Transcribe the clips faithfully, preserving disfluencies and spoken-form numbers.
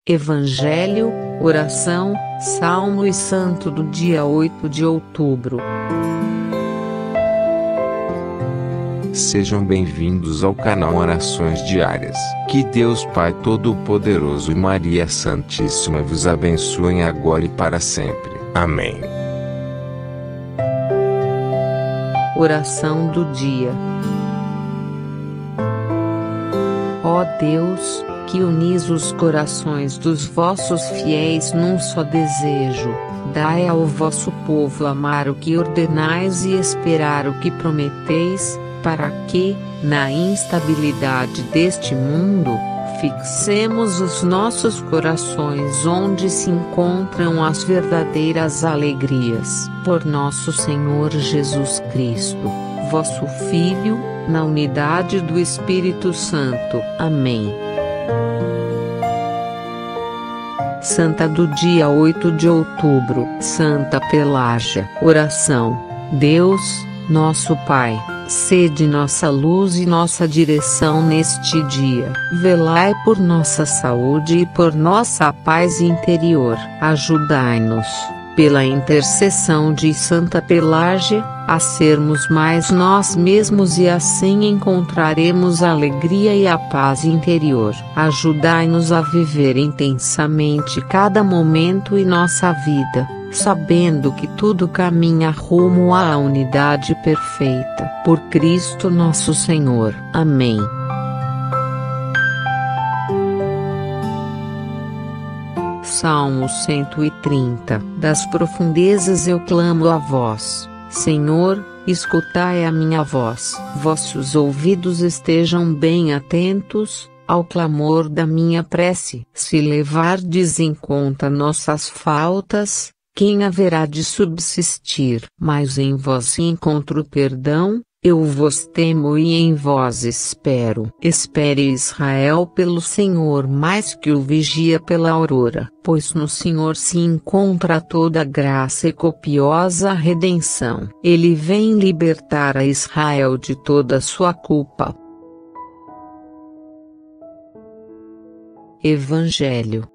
Evangelho, oração, Salmo e Santo do dia oito de outubro. Sejam bem-vindos ao canal Orações Diárias. Que Deus Pai Todo-Poderoso e Maria Santíssima vos abençoem agora e para sempre. Amém. Oração do dia. Ó Deus, que unis os corações dos vossos fiéis num só desejo, dai ao vosso povo amar o que ordenais e esperar o que prometeis, para que, na instabilidade deste mundo, fixemos os nossos corações onde se encontram as verdadeiras alegrias. Por nosso Senhor Jesus Cristo, vosso Filho, na unidade do Espírito Santo. Amém. Santa do dia oito de outubro, Santa Pelágia. Oração. Deus, nosso Pai, sede nossa luz e nossa direção neste dia. Velai por nossa saúde e por nossa paz interior. Ajudai-nos, pela intercessão de Santa Pelágia, a sermos mais nós mesmos e assim encontraremos a alegria e a paz interior. Ajudai-nos a viver intensamente cada momento em nossa vida, sabendo que tudo caminha rumo à unidade perfeita. Por Cristo nosso Senhor. Amém. Salmo cento e trinta. Das profundezas eu clamo a vós, Senhor, escutai a minha voz. Vossos ouvidos estejam bem atentos ao clamor da minha prece. Se levardes em conta nossas faltas, quem haverá de subsistir? Mas em vós encontro perdão, eu vos temo e em vós espero. Espere Israel pelo Senhor mais que o vigia pela aurora, pois no Senhor se encontra toda graça e copiosa redenção. Ele vem libertar a Israel de toda sua culpa. Evangelho.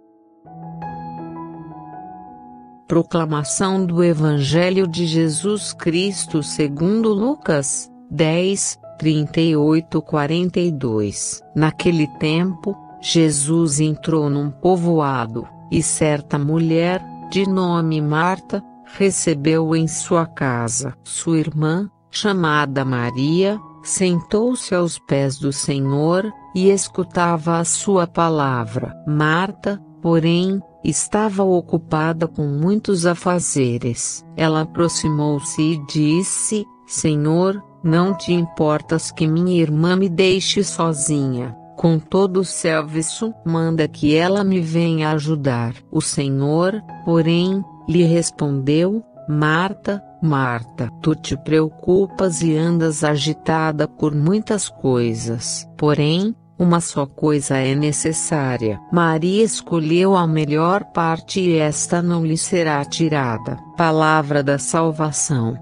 Proclamação do Evangelho de Jesus Cristo segundo Lucas dez, trinta e oito a quarenta e dois. Naquele tempo, Jesus entrou num povoado, e certa mulher, de nome Marta, recebeu-o em sua casa. Sua irmã, chamada Maria, sentou-se aos pés do Senhor, e escutava a sua palavra. Marta, porém, estava ocupada com muitos afazeres. Ela aproximou-se e disse: Senhor, não te importas que minha irmã me deixe sozinha? Com todo o serviço, manda que ela me venha ajudar. O Senhor, porém, lhe respondeu: Marta, Marta, tu te preocupas e andas agitada por muitas coisas. Porém, uma só coisa é necessária. Maria escolheu a melhor parte e esta não lhe será tirada. Palavra da salvação.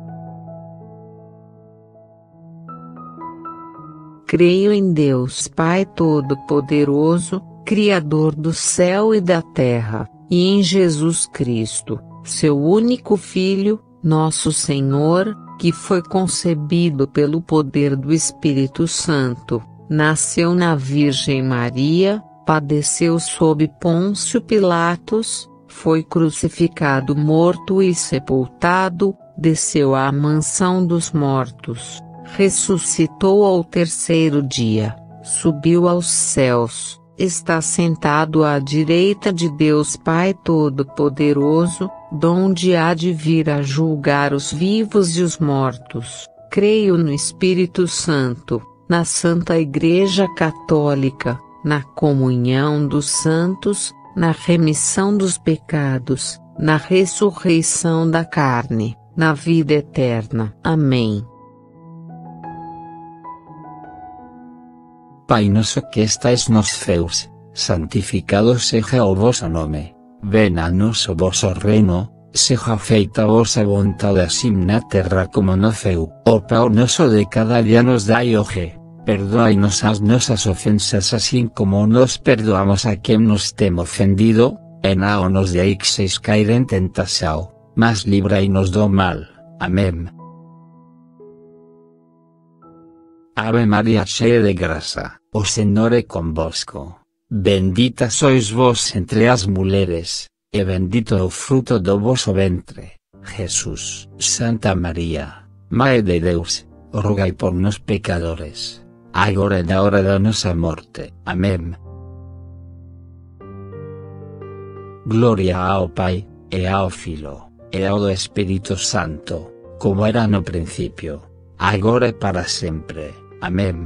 Creio em Deus Pai Todo-Poderoso, Criador do céu e da terra, e em Jesus Cristo, seu único Filho, nosso Senhor, que foi concebido pelo poder do Espírito Santo, nasceu na Virgem Maria, padeceu sob Pôncio Pilatos, foi crucificado, morto e sepultado, desceu à mansão dos mortos, ressuscitou ao terceiro dia, subiu aos céus, está sentado à direita de Deus Pai Todo-Poderoso, donde há de vir a julgar os vivos e os mortos. Creio no Espírito Santo, na Santa Igreja Católica, na comunhão dos santos, na remissão dos pecados, na ressurreição da carne, na vida eterna. Amém. Pai nosso que estais nos céus, santificado seja o vosso nome. Venha a nós o vosso reino, seja feita a vossa vontade assim na terra como no céu. O pão nosso de cada dia nos dai hoje. Perdoai-nos as nossas ofensas assim como nós perdoamos a quem nos tem ofendido, e não nos deixeis cair em tentação, mas livrai-nos do mal. Amém. Ave Maria, cheia de graça, o Senhor é convosco. Bendita sois vós entre as mulheres, e bendito é o fruto do vosso ventre, Jesus. Santa Maria, Mãe de Deus, rogai por nós pecadores, agora e na hora da nossa morte. Amém. Glória ao Pai, e ao Filho, e ao Espírito Santo, como era no princípio, agora e para sempre. Amém.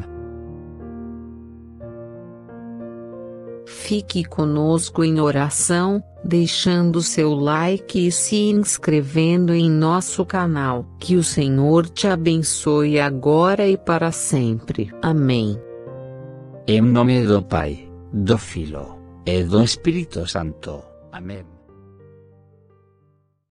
Fique conosco em oração, deixando seu like e se inscrevendo em nosso canal. Que o Senhor te abençoe agora e para sempre. Amém. Em nome do Pai, do Filho, e do Espírito Santo. Amém.